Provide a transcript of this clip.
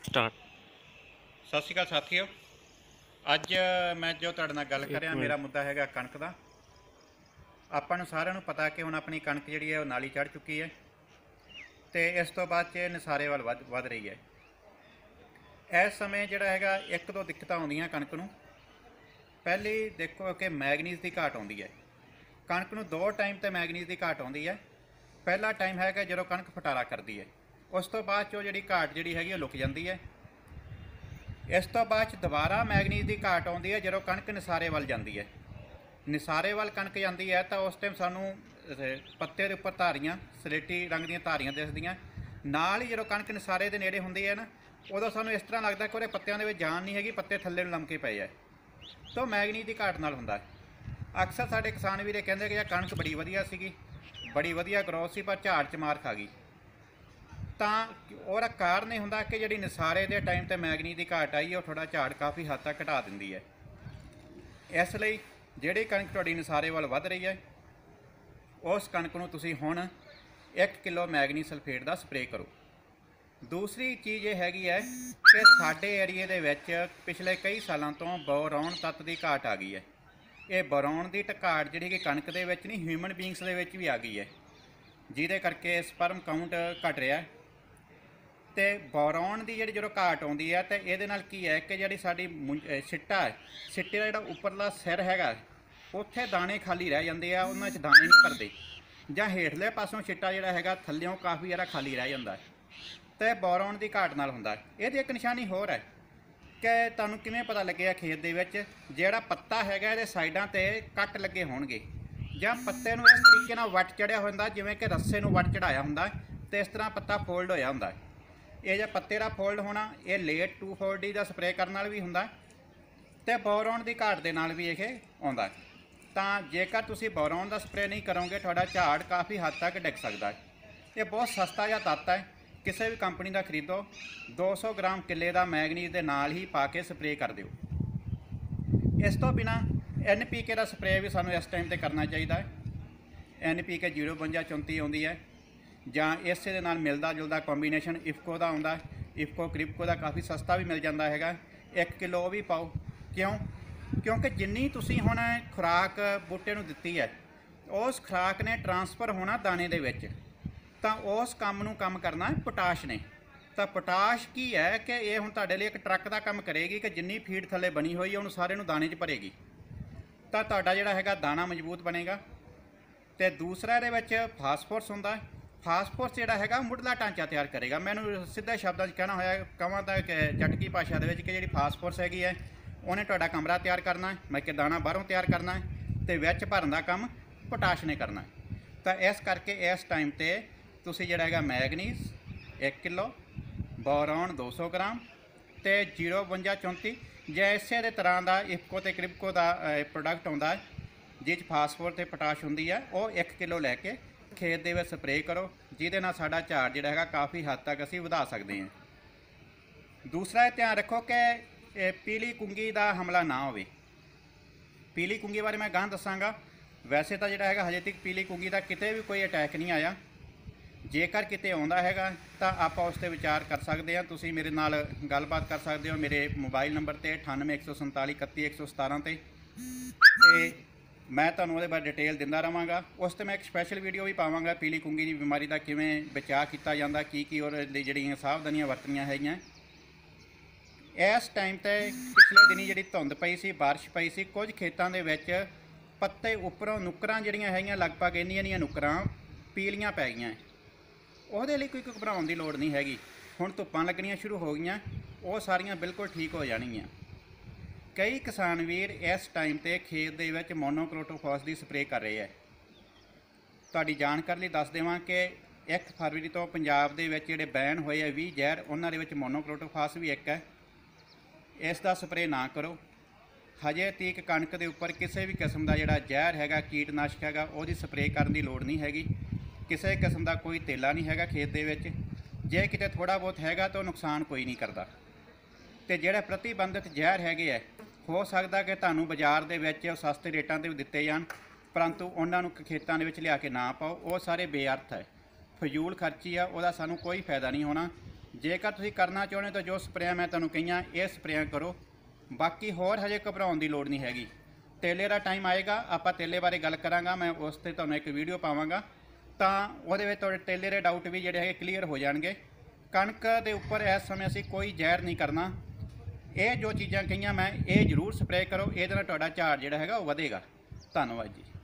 Start. ਸਤਿ ਸ਼੍ਰੀ ਅਕਾਲ ਸਾਥੀਓ। ਅੱਜ ਮੈਂ ਜੋ ਤੁਹਾਡੇ ਨਾਲ ਗੱਲ ਕਰ ਰਿਹਾ ਮੇਰਾ ਮੁੱਦਾ ਹੈਗਾ ਕਣਕ ਦਾ। ਆਪਾਂ ਨੂੰ ਸਾਰਿਆਂ ਨੂੰ ਪਤਾ ਕਿ ਹੁਣ ਆਪਣੀ ਕਣਕ ਜਿਹੜੀ ਹੈ ਉਹ ਨਾਲੀ ਚੜ੍ਹ ਚੁੱਕੀ ਹੈ ਤੇ ਇਸ ਤੋਂ ਬਾਅਦ 'ਚ ਨਸਾਰੇ ਵੱਲ ਵੱਧ ਰਹੀ ਹੈ। ਇਸ ਸਮੇਂ ਜਿਹੜਾ ਹੈਗਾ ਇੱਕ ਦੋ ਦਿੱਕਤਾਂ ਆਉਂਦੀਆਂ ਕਣਕ ਨੂੰ। ਪਹਿਲੀ ਦੇਖੋ ਕਿ ਮੈਗਨੀਜ਼ ਦੀ ਘਾਟ ਆਉਂਦੀ ਹੈ। ਕਣਕ ਨੂੰ ਦੋ ਟਾਈਮ ਤੇ ਮੈਗਨੀਜ਼ ਦੀ ਘਾਟ ਆਉਂਦੀ ਹੈ। ਪਹਿਲਾ ਟਾਈਮ ਹੈਗਾ ਜਦੋਂ ਕਣਕ ਫਟਾਰਾ ਕਰਦੀ ਹੈ, ਉਸ ਤੋਂ ਬਾਅਦ 'ਚ ਉਹ ਜਿਹੜੀ ਘਾਟ ਜਿਹੜੀ ਹੈਗੀ ਉਹ ਲੁਕ ਜਾਂਦੀ ਹੈ। ਇਸ ਤੋਂ ਬਾਅਦ 'ਚ ਦੁਬਾਰਾ ਮੈਗਨੀਜ਼ ਦੀ ਘਾਟ ਆਉਂਦੀ ਹੈ ਜਦੋਂ ਕਣਕ ਨਿਸਾਰੇ ਵੱਲ ਜਾਂਦੀ ਹੈ। ਨਿਸਾਰੇ ਵੱਲ ਕਣਕ ਜਾਂਦੀ ਹੈ ਤਾਂ ਉਸ ਟਾਈਮ ਸਾਨੂੰ ਪੱਤੇ ਦੇ ਉੱਪਰ ਧਾਰੀਆਂ ਸਲੇਟੀ ਰੰਗ ਦੀਆਂ ਧਾਰੀਆਂ ਦਿਸਦੀਆਂ। ਨਾਲ ਹੀ ਜਦੋਂ ਕਣਕ ਨਿਸਾਰੇ ਦੇ ਨੇੜੇ ਹੁੰਦੀ ਹੈ ਨਾ, ਉਦੋਂ ਸਾਨੂੰ ਇਸ ਤਰ੍ਹਾਂ ਲੱਗਦਾ ਕਿ ਉਹਦੇ ਪੱਤਿਆਂ ਦੇ ਵਿੱਚ ਜਾਨ ਨਹੀਂ ਹੈਗੀ, ਪੱਤੇ ਥੱਲੇ ਨੂੰ ਲਮਕੇ ਪਏ ਹੈ। ਤਾਂ ਮੈਗਨੀਜ਼ ਦੀ ਘਾਟ ਨਾਲ ਹੁੰਦਾ ਹੈ। ਅਕਸਰ ਸਾਡੇ ਕਿਸਾਨ ਵੀਰੇ ਕਹਿੰਦੇ ਕਿ ਇਹ ਕਣਕ ਬੜੀ ਵਧੀਆ ਸੀਗੀ, ਬੜੀ ਵਧੀਆ ਗਰੋਥ ਸੀ, ਪਰ ਝਾੜ 'ਚ ਮਾਰ ਖਾ ਗਈ। ਤਾਂ ਉਹਦਾ ਕਾਰਨ ਇਹ ਹੁੰਦਾ ਕਿ ਜਿਹੜੀ ਨਿਸਾਰੇ ਦੇ ਟਾਈਮ 'ਤੇ ਮੈਗਨੀਜ਼ ਦੀ ਘਾਟ ਆਈ ਹੈ ਉਹ ਥੋੜ੍ਹਾ ਝਾੜ ਕਾਫੀ ਹੱਦ ਤੱਕ ਘਟਾ ਦਿੰਦੀ ਹੈ। ਇਸ ਲਈ ਜਿਹੜੀ ਕਣਕ ਤੁਹਾਡੀ ਨਿਸਾਰੇ ਵੱਲ ਵੱਧ ਰਹੀ ਹੈ ਉਸ ਕਣਕ ਨੂੰ ਤੁਸੀਂ ਹੁਣ 1 ਕਿਲੋ ਮੈਗਨੀਜ਼ ਸਲਫੇਟ ਦਾ ਸਪਰੇਅ ਕਰੋ। ਦੂਸਰੀ ਚੀਜ਼ ਇਹ ਹੈਗੀ ਹੈ ਕਿ ਸਾਡੇ ਏਰੀਏ ਦੇ ਵਿੱਚ ਪਿਛਲੇ ਕਈ ਸਾਲਾਂ ਤੋਂ ਬੋਰੌਨ ਤੱਤ ਦੀ ਘਾਟ ਆ ਗਈ ਹੈ। ਇਹ ਬੋਰੌਨ ਦੀ ਘਾਟ ਜਿਹੜੀ ਕਿ ਕਣਕ ਦੇ ਵਿੱਚ ਨਹੀਂ, ਹਿਊਮਨ ਬੀਇੰਗਸ ਦੇ ਵਿੱਚ ਵੀ ਆ ਗਈ ਹੈ, ਜਿਹਦੇ ਕਰਕੇ ਸਪਰਮ ਕਾਊਂਟ ਘਟ ਰਿਹਾ। ਅਤੇ ਬੋਰੌਨ ਦੀ ਜਿਹੜੀ ਜਦੋਂ ਘਾਟ ਆਉਂਦੀ ਹੈ ਤਾਂ ਇਹਦੇ ਨਾਲ ਕੀ ਹੈ ਕਿ ਜਿਹੜੀ ਸਾਡੀ ਸਿੱਟਾ ਹੈ, ਸਿੱਟੇ ਦਾ ਜਿਹੜਾ ਉੱਪਰਲਾ ਸਿਰ ਹੈਗਾ ਉੱਥੇ ਦਾਣੇ ਖਾਲੀ ਰਹਿ ਜਾਂਦੇ ਆ, ਉਹਨਾਂ 'ਚ ਦਾਣੇ ਨਹੀਂ ਭਰਦੇ, ਜਾਂ ਹੇਠਲੇ ਪਾਸੋਂ ਸਿੱਟਾ ਜਿਹੜਾ ਹੈਗਾ ਥੱਲਿਓਂ ਕਾਫੀ ਜਿਹੜਾ ਖਾਲੀ ਰਹਿ ਜਾਂਦਾ ਅਤੇ ਬੋਰੌਨ ਦੀ ਘਾਟ ਨਾਲ ਹੁੰਦਾ। ਇਹਦੀ ਇੱਕ ਨਿਸ਼ਾਨੀ ਹੋਰ ਹੈ ਕਿ ਤੁਹਾਨੂੰ ਕਿਵੇਂ ਪਤਾ ਲੱਗਿਆ ਖੇਤ ਦੇ ਵਿੱਚ ਜਿਹੜਾ ਪੱਤਾ ਹੈਗਾ ਇਹਦੇ ਸਾਈਡਾਂ 'ਤੇ ਕੱਟ ਲੱਗੇ ਹੋਣਗੇ, ਜਾਂ ਪੱਤੇ ਨੂੰ ਇਸ ਤਰੀਕੇ ਨਾਲ ਵੱਟ ਚੜਿਆ ਹੁੰਦਾ ਜਿਵੇਂ ਕਿ ਰੱਸੇ ਨੂੰ ਵੱਟ ਚੜਾਇਆ ਹੁੰਦਾ ਅਤੇ ਇਸ ਤਰ੍ਹਾਂ ਪੱਤਾ ਫੋਲਡ ਹੋਇਆ ਹੁੰਦਾ। ਇਹ ਜਿਹੜਾ ਪੱਤੇ ਦਾ ਫੋਲਡ ਹੋਣਾ ਇਹ ਲੇਟ 2,4-D ਦਾ ਸਪਰੇਅ ਕਰਨ ਨਾਲ ਵੀ ਹੁੰਦਾ ਅਤੇ ਬੋਰੌਨ ਦੀ ਘਾਟ ਦੇ ਨਾਲ ਵੀ ਇਹ ਆਉਂਦਾ। ਤਾਂ ਜੇਕਰ ਤੁਸੀਂ ਬੋਰੌਨ ਦਾ ਸਪਰੇਅ ਨਹੀਂ ਕਰੋਗੇ ਤੁਹਾਡਾ ਝਾੜ ਕਾਫੀ ਹੱਦ ਤੱਕ ਡਿੱਗ ਸਕਦਾ ਹੈ। ਇਹ ਬਹੁਤ ਸਸਤਾ ਜਿਹਾ ਤੱਤ ਹੈ, ਕਿਸੇ ਵੀ ਕੰਪਨੀ ਦਾ ਖਰੀਦੋ, 200 ਗ੍ਰਾਮ ਕਿੱਲੇ ਦਾ ਮੈਗਨੀਜ਼ ਦੇ ਨਾਲ ਹੀ ਪਾ ਕੇ ਸਪਰੇਅ ਕਰ ਦਿਓ। ਇਸ ਤੋਂ ਬਿਨਾਂ NPK ਦਾ ਸਪਰੇਅ ਵੀ ਸਾਨੂੰ ਇਸ ਟਾਈਮ 'ਤੇ ਕਰਨਾ ਚਾਹੀਦਾ ਹੈ। NPK 05234 ਆਉਂਦੀ ਹੈ, ਜਾਂ ਇਸੇ ਦੇ ਨਾਲ ਮਿਲਦਾ ਜੁਲਦਾ ਕੰਬੀਨੇਸ਼ਨ ਇਫਕੋ ਦਾ ਆਉਂਦਾ, ਇਫਕੋ ਕ੍ਰਿਪਕੋ ਦਾ ਕਾਫੀ ਸਸਤਾ ਵੀ ਮਿਲ ਜਾਂਦਾ ਹੈਗਾ। 1 ਕਿਲੋ ਉਹ ਵੀ ਪਾਓ। ਕਿਉਂਕਿ ਜਿੰਨੀ ਤੁਸੀਂ ਹੁਣ ਖੁਰਾਕ ਬੂਟੇ ਨੂੰ ਦਿੱਤੀ ਹੈ ਉਸ ਖੁਰਾਕ ਨੇ ਟਰਾਂਸਫਰ ਹੋਣਾ ਦਾਣੇ ਦੇ ਵਿੱਚ, ਤਾਂ ਉਸ ਕੰਮ ਨੂੰ ਕੰਮ ਕਰਨਾ ਪੋਟਾਸ਼ ਨੇ। ਤਾਂ ਪੋਟਾਸ਼ ਕੀ ਹੈ ਕਿ ਇਹ ਹੁਣ ਤੁਹਾਡੇ ਲਈ ਇੱਕ ਟਰੱਕ ਦਾ ਕੰਮ ਕਰੇਗੀ ਕਿ ਜਿੰਨੀ ਫੀਡ ਥੱਲੇ ਬਣੀ ਹੋਈ ਹੈ ਉਹਨੂੰ ਸਾਰੇ ਨੂੰ ਦਾਣੇ 'ਚ ਭਰੇਗੀ, ਤਾਂ ਤੁਹਾਡਾ ਜਿਹੜਾ ਹੈਗਾ ਦਾਣਾ ਮਜ਼ਬੂਤ ਬਣੇਗਾ। ਅਤੇ ਦੂਸਰਾ ਇਹਦੇ ਵਿੱਚ ਫਾਸਫੋਰਸ ਹੁੰਦਾ। ਫਾਸਫੋਰਸ ਜਿਹੜਾ ਹੈਗਾ ਮੁੱਢਲਾ ਢਾਂਚਾ ਤਿਆਰ ਕਰੇਗਾ। ਮੈਨੂੰ ਸਿੱਧੇ ਸ਼ਬਦਾਂ 'ਚ ਕਹਿਣਾ ਹੋਇਆ ਕਹਾਂ ਤਾਂ ਕਿ ਚਟਕੀ ਭਾਸ਼ਾ ਦੇ ਵਿੱਚ ਕਿ ਜਿਹੜੀ ਫਾਸਫੋਰਸ ਹੈਗੀ ਹੈ ਉਹਨੇ ਤੁਹਾਡਾ ਕਮਰਾ ਤਿਆਰ ਕਰਨਾ ਹੈ, ਮੈਂ ਕਿ ਦਾਣਾ ਬਾਹਰੋਂ ਤਿਆਰ ਕਰਨਾ ਹੈ, ਅਤੇ ਵਿੱਚ ਭਰਨ ਦਾ ਕੰਮ ਪੋਟਾਸ਼ ਨੇ ਕਰਨਾ। ਤਾਂ ਇਸ ਕਰਕੇ ਇਸ ਟਾਈਮ 'ਤੇ ਤੁਸੀਂ ਜਿਹੜਾ ਹੈਗਾ ਮੈਗਨੀਜ਼ 1 ਕਿਲੋ, ਬੋਰੌਨ 200 ਗ੍ਰਾਮ ਅਤੇ 05234 ਜਾਂ ਇਸੇ ਦੇ ਤਰ੍ਹਾਂ ਦਾ ਇਫਕੋ ਅਤੇ ਕ੍ਰਿਪਕੋ ਦਾ ਪ੍ਰੋਡਕਟ ਆਉਂਦਾ ਜਿਸ 'ਚ ਫਾਸਫੋਰ ਅਤੇ ਪੋਟਾਸ਼ ਹੁੰਦੀ ਹੈ, ਉਹ 1 ਕਿਲੋ ਲੈ ਕੇ ਖੇਤ ਦੇ ਵਿੱਚ ਸਪਰੇਅ ਕਰੋ, ਜਿਹਦੇ ਨਾਲ ਸਾਡਾ ਝਾੜ ਜਿਹੜਾ ਹੈਗਾ ਕਾਫੀ ਹੱਦ ਤੱਕ ਅਸੀਂ ਵਧਾ ਸਕਦੇ ਹਾਂ। ਦੂਸਰਾ ਇਹ ਧਿਆਨ ਰੱਖੋ ਕਿ ਪੀਲੀ ਕੁੰਗੀ ਦਾ ਹਮਲਾ ਨਾ ਹੋਵੇ। ਪੀਲੀ ਕੁੰਗੀ ਬਾਰੇ ਮੈਂ ਗਾਂ ਦੱਸਾਂਗਾ। ਵੈਸੇ ਤਾਂ ਜਿਹੜਾ ਹੈਗਾ ਹਜੇ ਤੱਕ ਪੀਲੀ ਕੁੰਗੀ ਦਾ ਕਿਤੇ ਵੀ ਕੋਈ ਅਟੈਕ ਨਹੀਂ ਆਇਆ। ਜੇਕਰ ਕਿਤੇ ਆਉਂਦਾ ਹੈਗਾ ਤਾਂ ਆਪਾਂ ਉਸ 'ਤੇ ਵਿਚਾਰ ਕਰ ਸਕਦੇ ਹਾਂ। ਤੁਸੀਂ ਮੇਰੇ ਨਾਲ ਗੱਲਬਾਤ ਕਰ ਸਕਦੇ ਹੋ ਮੇਰੇ ਮੋਬਾਈਲ ਨੰਬਰ 'ਤੇ 9814431117 'ਤੇ, ਅਤੇ ਮੈਂ ਤੁਹਾਨੂੰ ਉਹਦੇ ਬਾਰੇ ਡਿਟੇਲ ਦਿੰਦਾ ਰਹਾਂਗਾ। ਉਸ 'ਤੇ ਮੈਂ ਇੱਕ ਸਪੈਸ਼ਲ ਵੀਡੀਓ ਵੀ ਪਾਵਾਂਗਾ ਪੀਲੀ ਕੁੰਗੀ ਦੀ ਬਿਮਾਰੀ ਦਾ ਕਿਵੇਂ ਬਚਾਅ ਕੀਤਾ ਜਾਂਦਾ, ਕੀ ਉਹਦੇ ਲਈ ਜਿਹੜੀਆਂ ਸਾਵਧਾਨੀਆਂ ਵਰਤਣੀਆਂ ਹੈਗੀਆਂ। ਇਸ ਟਾਈਮ 'ਤੇ ਪਿਛਲੇ ਦਿਨੀ ਜਿਹੜੀ ਧੁੰਦ ਪਈ ਸੀ, ਬਾਰਿਸ਼ ਪਈ ਸੀ, ਕੁਝ ਖੇਤਾਂ ਦੇ ਵਿੱਚ ਪੱਤੇ ਉੱਪਰੋਂ ਨੁੱਕਰਾਂ ਜਿਹੜੀਆਂ ਹੈਗੀਆਂ ਲਗਭਗ ਇੰਨੀਆਂ ਨੁੱਕਰਾਂ ਪੀਲੀਆਂ ਪੈ ਗਈਆਂ। ਉਹਦੇ ਲਈ ਕੋਈ ਘਬਰਾਉਣ ਦੀ ਲੋੜ ਨਹੀਂ ਹੈਗੀ। ਹੁਣ ਧੁੱਪਾਂ ਲੱਗਣੀਆਂ ਸ਼ੁਰੂ ਹੋ ਗਈਆਂ, ਉਹ ਸਾਰੀਆਂ ਬਿਲਕੁਲ ਠੀਕ ਹੋ ਜਾਣਗੀਆਂ। ਕਈ ਕਿਸਾਨ ਵੀਰ ਇਸ ਟਾਈਮ 'ਤੇ ਖੇਤ ਦੇ ਵਿੱਚ ਮੋਨੋਕ੍ਰੋਟੋਫਾਸ ਦੀ ਸਪਰੇਅ ਕਰ ਰਹੇ ਹੈ। ਤੁਹਾਡੀ ਜਾਣਕਾਰੀ ਲਈ ਦੱਸ ਦੇਵਾਂ ਕਿ 1 ਫਰਵਰੀ ਤੋਂ ਪੰਜਾਬ ਦੇ ਵਿੱਚ ਜਿਹੜੇ ਬੈਨ ਹੋਏ ਆ 20 ਜ਼ਹਿਰ, ਉਹਨਾਂ ਦੇ ਵਿੱਚ ਮੋਨੋਕ੍ਰੋਟੋਫਾਸ ਵੀ ਇੱਕ ਹੈ। ਇਸ ਦਾ ਸਪਰੇਅ ਨਾ ਕਰੋ। ਹਜੇ ਤੀਕ ਕਣਕ ਦੇ ਉੱਪਰ ਕਿਸੇ ਵੀ ਕਿਸਮ ਦਾ ਜਿਹੜਾ ਜ਼ਹਿਰ ਹੈਗਾ, ਕੀਟਨਾਸ਼ਕ ਹੈਗਾ, ਉਹਦੀ ਸਪਰੇਅ ਕਰਨ ਦੀ ਲੋੜ ਨਹੀਂ ਹੈਗੀ। ਕਿਸੇ ਕਿਸਮ ਦਾ ਕੋਈ ਤੇਲਾ ਨਹੀਂ ਹੈਗਾ ਖੇਤ ਦੇ ਵਿੱਚ। ਜੇ ਕਿਤੇ ਥੋੜ੍ਹਾ ਬਹੁਤ ਹੈਗਾ ਤਾਂ ਉਹ ਨੁਕਸਾਨ ਕੋਈ ਨਹੀਂ ਕਰਦਾ। ਅਤੇ ਜਿਹੜੇ ਪ੍ਰਤੀਬੰਧਿਤ ਜ਼ਹਿਰ ਹੈਗੇ ਹੈ ਹੋ ਸਕਦਾ ਕਿ ਤੁਹਾਨੂੰ ਬਾਜ਼ਾਰ ਦੇ ਵਿੱਚ ਸਸਤੇ ਰੇਟਾਂ 'ਤੇ ਵੀ ਦਿੱਤੇ ਜਾਣ, ਪਰੰਤੂ ਉਹਨਾਂ ਨੂੰ ਖੇਤਾਂ ਦੇ ਵਿੱਚ ਲਿਆ ਕੇ ਨਾ ਪਾਓ। ਉਹ ਸਾਰੇ ਬੇਅਰਥ ਹੈ, ਫਜ਼ੂਲ ਖਰਚੀ ਆ, ਉਹਦਾ ਸਾਨੂੰ ਕੋਈ ਫਾਇਦਾ ਨਹੀਂ ਹੋਣਾ। ਜੇਕਰ ਤੁਸੀਂ ਕਰਨਾ ਚਾਹੁੰਦੇ ਤਾਂ ਜੋ ਸਪਰੇਆਂ ਮੈਂ ਤੁਹਾਨੂੰ ਕਹੀਆਂ ਇਹ ਸਪਰੇਆਂ ਕਰੋ। ਬਾਕੀ ਹੋਰ ਹਜੇ ਘਬਰਾਉਣ ਦੀ ਲੋੜ ਨਹੀਂ ਹੈਗੀ। ਤੇਲੇ ਦਾ ਟਾਈਮ ਆਏਗਾ, ਆਪਾਂ ਤੇਲੇ ਬਾਰੇ ਗੱਲ ਕਰਾਂਗਾ, ਮੈਂ ਉਸ 'ਤੇ ਤੁਹਾਨੂੰ ਇੱਕ ਵੀਡੀਓ ਪਾਵਾਂਗਾ, ਤਾਂ ਉਹਦੇ ਵਿੱਚ ਤੁਹਾਡੇ ਤੇਲੇ ਦੇ ਡਾਊਟ ਵੀ ਜਿਹੜੇ ਹੈਗੇ ਕਲੀਅਰ ਹੋ ਜਾਣਗੇ। ਕਣਕ ਦੇ ਉੱਪਰ ਇਸ ਸਮੇਂ ਅਸੀਂ ਕੋਈ ਜ਼ਹਿਰ ਨਹੀਂ ਕਰਨਾ। ਇਹ ਜੋ ਚੀਜ਼ਾਂ ਕਹੀਆਂ ਮੈਂ, ਇਹ ਜ਼ਰੂਰ ਸਪਰੇਅ ਕਰੋ, ਇਹਦੇ ਨਾਲ ਤੁਹਾਡਾ ਝਾੜ ਜਿਹੜਾ ਹੈਗਾ ਉਹ ਵਧੇਗਾ। ਧੰਨਵਾਦ ਜੀ।